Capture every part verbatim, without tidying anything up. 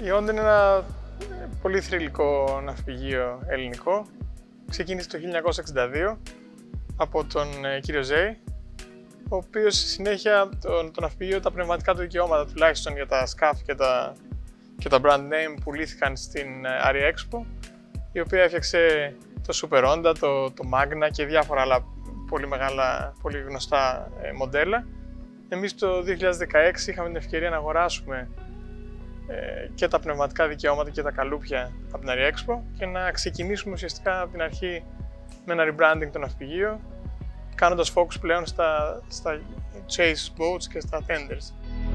Η Onda είναι ένα πολύ θρυλικό ναυπηγείο ελληνικό. Ξεκίνησε το χίλια εννιακόσια εξήντα δύο από τον κύριο Ζέη, ο οποίος στη συνέχεια το, το ναυπηγείο, τα πνευματικά του δικαιώματα τουλάχιστον για τα σκάφη και τα, και τα brand name πουλήθηκαν στην Expo, η οποία έφτιαξε το Superonda, το, το Magna και διάφορα άλλα πολύ μεγάλα, πολύ γνωστά ε, μοντέλα. Εμείς το δύο χιλιάδες δεκαέξι είχαμε την ευκαιρία να αγοράσουμε ε, και τα πνευματικά δικαιώματα και τα καλούπια από την Expo και να ξεκινήσουμε ουσιαστικά από την αρχή με ένα rebranding το ναυπηγείο, κάνοντας focus πλέον στα, στα chase boats και στα tenders.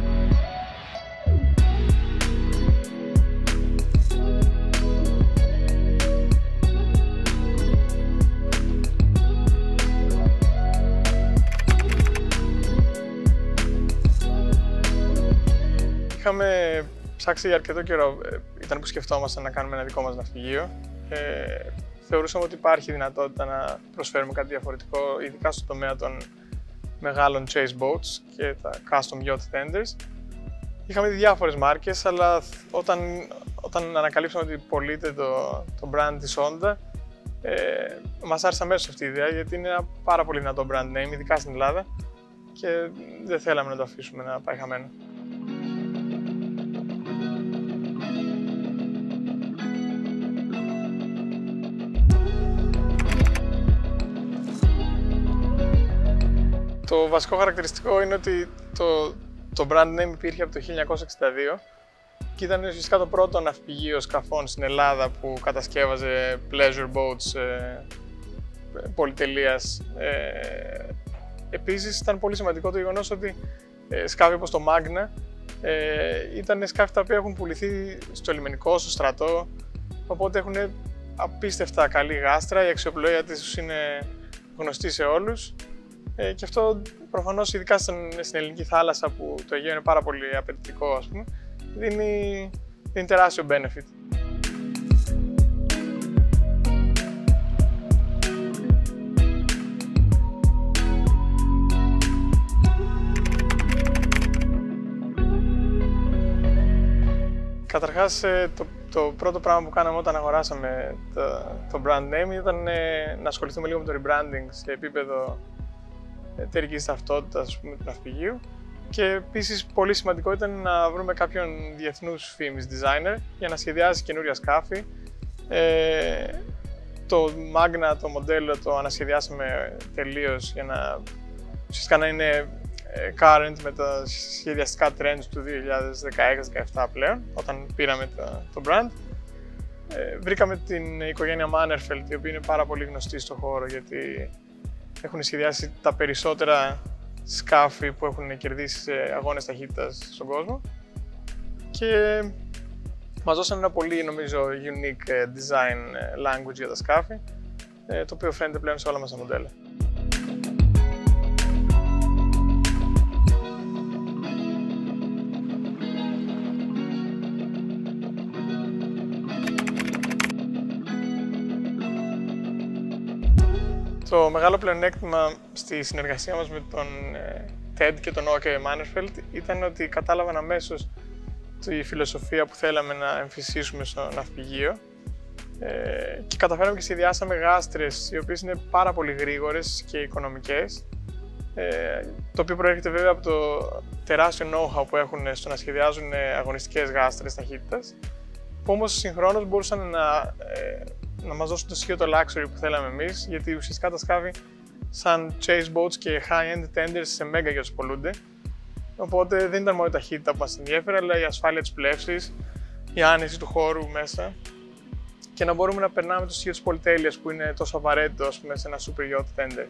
Είχαμε ψάξει για αρκετό καιρό, ήταν που σκεφτόμασταν να κάνουμε ένα δικό μας ναυπηγείο. Ε, θεωρούσαμε ότι υπάρχει δυνατότητα να προσφέρουμε κάτι διαφορετικό, ειδικά στο τομέα των μεγάλων chase boats και τα custom yacht tenders. Είχαμε δει διάφορες μάρκες, αλλά όταν, όταν ανακαλύψαμε ότι πωλείται το, το brand της Onda, ε, μας άρεσε αμέσως αυτή η ιδέα, γιατί είναι ένα πάρα πολύ δυνατό brand name, ειδικά στην Ελλάδα, και δεν θέλαμε να το αφήσουμε να πάει χαμένο. Το βασικό χαρακτηριστικό είναι ότι το, το brand name υπήρχε από το χίλια εννιακόσια εξήντα δύο και ήταν ουσιαστικά το πρώτο ναυπηγείο σκαφών στην Ελλάδα που κατασκεύαζε pleasure boats ε, πολυτελείας. Ε, επίσης ήταν πολύ σημαντικό το γεγονός ότι ε, σκάφη όπως το Magna ε, ήταν σκάφη τα οποία έχουν πουληθεί στο λιμενικό, στο στρατό, οπότε έχουν απίστευτα καλή γάστρα, η αξιοπλοεία της είναι γνωστή σε όλους. Ε, και αυτό προφανώς, ειδικά στην, στην ελληνική θάλασσα που το Αιγαίο είναι πάρα πολύ απαιτητικό, ας πούμε, δίνει, δίνει τεράστιο benefit. Καταρχάς, το, το πρώτο πράγμα που κάναμε όταν αγοράσαμε το, το brand name ήταν ε, να ασχοληθούμε λίγο με το rebranding σε επίπεδο εταιρικής ταυτότητας του ναυπηγείου, και επίσης πολύ σημαντικό ήταν να βρούμε κάποιον διεθνούς φήμης designer για να σχεδιάσει καινούρια σκάφη. Ε, το Magna, το μοντέλο, το ανασχεδιάσαμε τελείως για να ουσιαστικά να είναι current με τα σχεδιαστικά trends του δύο χιλιάδες δεκαέξι δεκαεπτά πλέον, όταν πήραμε το, το brand. Ε, βρήκαμε την οικογένεια Mannerfeld, η οποία είναι πάρα πολύ γνωστή στο χώρο, γιατί έχουν σχεδιάσει τα περισσότερα σκάφη που έχουν κερδίσει σε αγώνες ταχύτητας στον κόσμο και μας δώσαν ένα πολύ, νομίζω, unique design language για τα σκάφη, το οποίο φαίνεται πλέον σε όλα μας τα μοντέλα. Το μεγάλο πλεονέκτημα στη συνεργασία μας με τον Ted και τον Όκε Mannerfeld ήταν ότι κατάλαβαν αμέσως τη φιλοσοφία που θέλαμε να εμφυσίσουμε στο ναυπηγείο ε, και καταφέραμε και σχεδιάσαμε γάστρες οι οποίες είναι πάρα πολύ γρήγορες και οικονομικές, ε, το οποίο προέρχεται βέβαια από το τεράστιο know-how που έχουν στο να σχεδιάζουν αγωνιστικές γάστρες ταχύτητας, που όμως συγχρόνως μπορούσαν να ε, να μας δώσουν το στοιχείο το luxury που θέλαμε εμείς, γιατί ουσιαστικά τα σκάφη σαν chase boats και high-end tenders σε mega yachts πολλούνται. Οπότε δεν ήταν μόνο η ταχύτητα που μας ενδιέφερε, αλλά η ασφάλεια της πλεύσης, η άνεση του χώρου μέσα και να μπορούμε να περνάμε το στοιχείο της πολυτέλειας που είναι τόσο απαραίτητο, ας πούμε, σε ένα super yacht tender.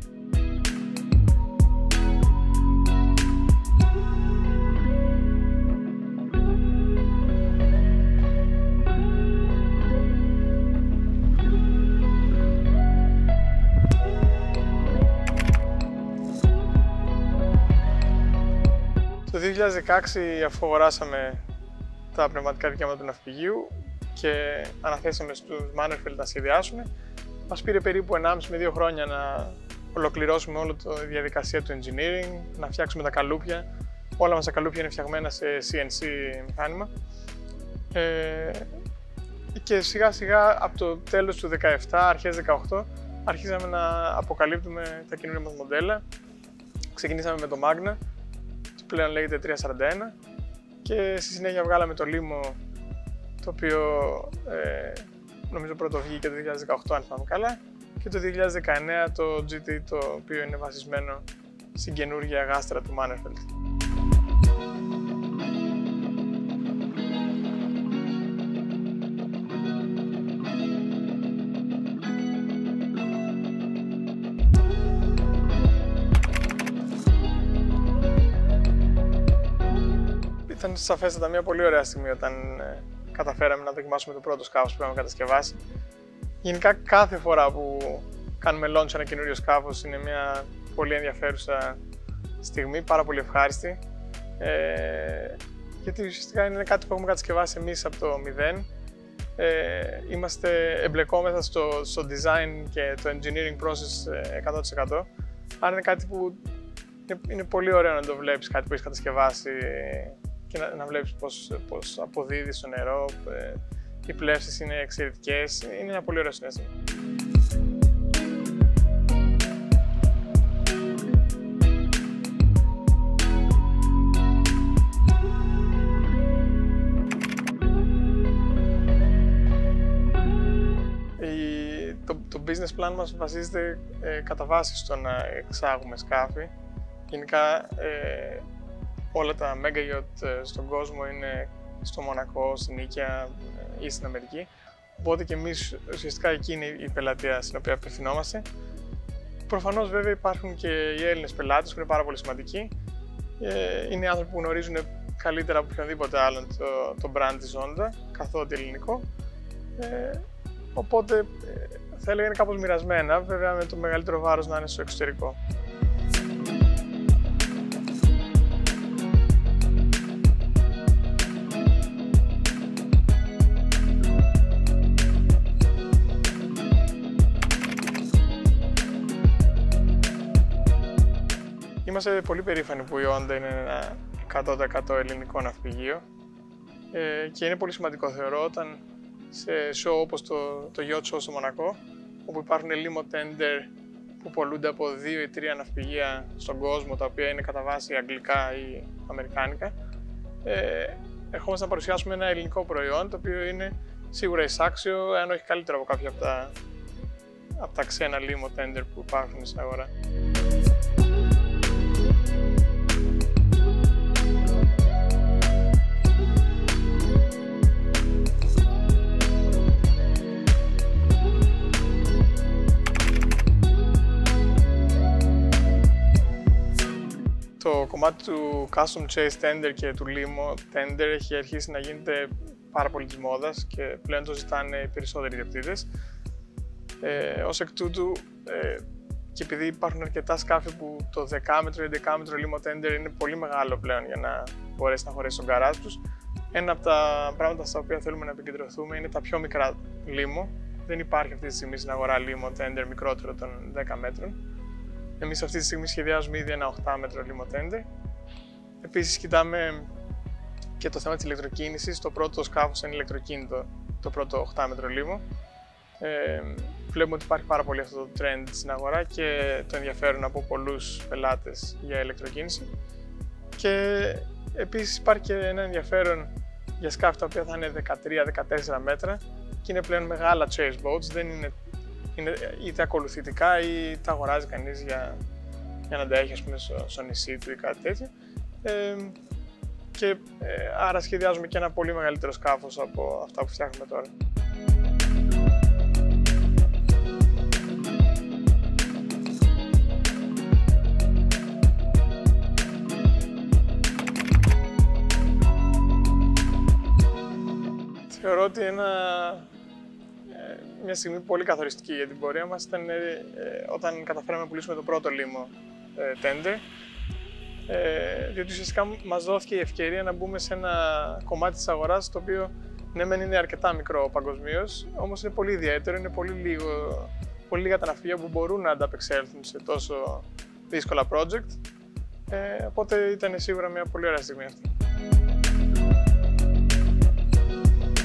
Το δύο χιλιάδες δεκαέξι, αφού αγοράσαμε τα πνευματικά δικαιώματα του ναυπηγείου και αναθέσαμε στους Mannerfeld να σχεδιάσουν, μας πήρε περίπου ενάμιση με δύο χρόνια να ολοκληρώσουμε όλη τη διαδικασία του engineering, να φτιάξουμε τα καλούπια. Όλα μας τα καλούπια είναι φτιαγμένα σε σι εν σι μηχάνημα. Ε, και σιγά σιγά από το τέλος του δεκαεπτά, αρχές δεκαοκτώ, αρχίσαμε να αποκαλύπτουμε τα καινούργια μας μοντέλα. Ξεκινήσαμε με το Magna, το πλέον λέγεται τριακόσια σαράντα ένα, και στη συνέχεια βγάλαμε το Limo, το οποίο ε, νομίζω πρώτο βγήκε το δύο χιλιάδες δεκαοκτώ, αν θυμάμαι καλά, και το δύο χιλιάδες δεκαεννέα το τζι τι, το οποίο είναι βασισμένο στην καινούργια γάστρα του Mannerfeld. Ήταν σαφέστατα μια πολύ ωραία στιγμή όταν ε, καταφέραμε να δοκιμάσουμε το πρώτο σκάφος που είχαμε κατασκευάσει. Γενικά κάθε φορά που κάνουμε launch ένα καινούριο σκάφος είναι μια πολύ ενδιαφέρουσα στιγμή, πάρα πολύ ευχάριστη. Ε, γιατί ουσιαστικά είναι κάτι που έχουμε κατασκευάσει εμείς από το μηδέν. Ε, είμαστε εμπλεκόμεθα στο, στο design και το engineering process εκατό τοις εκατό. Άρα είναι κάτι που είναι, είναι πολύ ωραίο να το βλέπεις, κάτι που έχεις κατασκευάσει και να, να βλέπεις πώς, πώς αποδίδει στο νερό, ε, οι πλεύσεις είναι εξαιρετικές, είναι ένα πολύ ωραίο συνέστημα. Το, το business plan μας βασίζεται ε, κατά βάση στο να εξάγουμε σκάφη. Γενικά ε, όλα τα mega yacht στον κόσμο είναι στο Μονακό, στην Νίκαια ή στην Αμερική. Οπότε και εμείς ουσιαστικά εκεί είναι η πελατεία στην οποία απευθυνόμαστε. Προφανώς βέβαια υπάρχουν και οι Έλληνες πελάτες που είναι πάρα πολύ σημαντικοί. Ε, είναι άνθρωποι που γνωρίζουν καλύτερα από οποιονδήποτε άλλον το, το brand της Onda, καθότι ελληνικό. Ε, οπότε ε, θα έλεγα είναι κάπως μοιρασμένα, βέβαια με το μεγαλύτερο βάρος να είναι στο εξωτερικό. Είμαστε πολύ περήφανοι που η Onda είναι ένα εκατό τοις εκατό ελληνικό ναυπηγείο ε, και είναι πολύ σημαντικό θεωρώ όταν σε show όπως το, το Yacht Show στο Μονακό, όπου υπάρχουν Limo Tender που πολλούνται από δύο ή τρία ναυπηγεία στον κόσμο, τα οποία είναι κατά βάση αγγλικά ή αμερικάνικα, ε, ερχόμαστε να παρουσιάσουμε ένα ελληνικό προϊόν, το οποίο είναι σίγουρα εισάξιο, αν όχι καλύτερο από κάποια από τα, από τα ξένα Limo Tender που υπάρχουν στην αγορά. Το κομμάτι του Custom Chase Tender και του Limo Tender έχει αρχίσει να γίνεται πάρα πολύ της μόδας και πλέον το ζητάνε οι περισσότεροι ιδιοκτήτες. Ε, ως εκ τούτου, ε, και επειδή υπάρχουν αρκετά σκάφη που το δεκάμετρο ή έντεκάμετρο Limo Tender είναι πολύ μεγάλο πλέον για να μπορέσει να χωρέσει στον γκαράζ τους, ένα από τα πράγματα στα οποία θέλουμε να επικεντρωθούμε είναι τα πιο μικρά Limo. Δεν υπάρχει αυτή τη στιγμή στην αγορά Limo Tender μικρότερο των δέκα μέτρων. Εμείς αυτή τη στιγμή σχεδιάζουμε ήδη ένα οκτώ μέτρο Limo Tender. Επίσης κοιτάμε και το θέμα της ηλεκτροκίνησης. Το πρώτο σκάφος είναι ηλεκτροκίνητο, το πρώτο οκτώ μέτρο Limo. Ε, βλέπουμε ότι υπάρχει πάρα πολύ αυτό το trend στην αγορά και το ενδιαφέρον από πολλούς πελάτες για ηλεκτροκίνηση. Και επίσης υπάρχει και ένα ενδιαφέρον για σκάφη τα οποία θα είναι δεκατρία με δεκατέσσερα μέτρα και είναι πλέον μεγάλα chase boats, δεν είναι, είναι είτε ακολουθητικά ή τα αγοράζει κανείς για, για να τα έχει ας πούμε, στο, στο νησί του ή κάτι τέτοιο. Ε, και ε, άρα σχεδιάζουμε και ένα πολύ μεγαλύτερο σκάφος από αυτά που φτιάχνουμε τώρα. Θεωρώ ότι ένα, ε, μια στιγμή πολύ καθοριστική για την πορεία μας ήταν ε, όταν καταφέραμε να πουλήσουμε το πρώτο Limo ε, Tender, ε, διότι ουσιαστικά μας δόθηκε η ευκαιρία να μπούμε σε ένα κομμάτι της αγοράς το οποίο ναι μεν είναι αρκετά μικρό παγκοσμίως, όμως είναι πολύ ιδιαίτερο, είναι πολύ, λίγο, πολύ λίγα τα ναυπηγεία που μπορούν να ανταπεξέλθουν σε τόσο δύσκολα project, ε, οπότε ήταν σίγουρα μια πολύ ωραία στιγμή αυτή.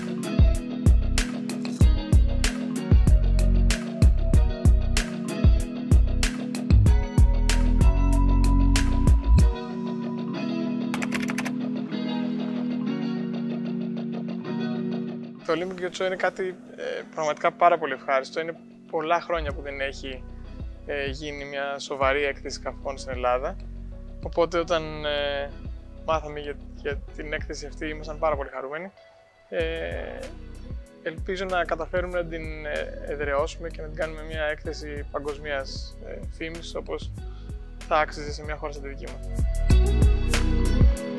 Το Olympic Yacht Show είναι κάτι ε, πραγματικά πάρα πολύ ευχάριστο. Είναι πολλά χρόνια που δεν έχει ε, γίνει μια σοβαρή έκθεση σκαφών στην Ελλάδα. Οπότε όταν ε, μάθαμε για, για την έκθεση αυτή ήμασταν πάρα πολύ χαρούμενοι. Ε, ελπίζω να καταφέρουμε να την εδραιώσουμε και να την κάνουμε μια έκθεση παγκοσμίας ε, φήμης, όπως θα άξιζε σε μια χώρα σαν τη δική μας.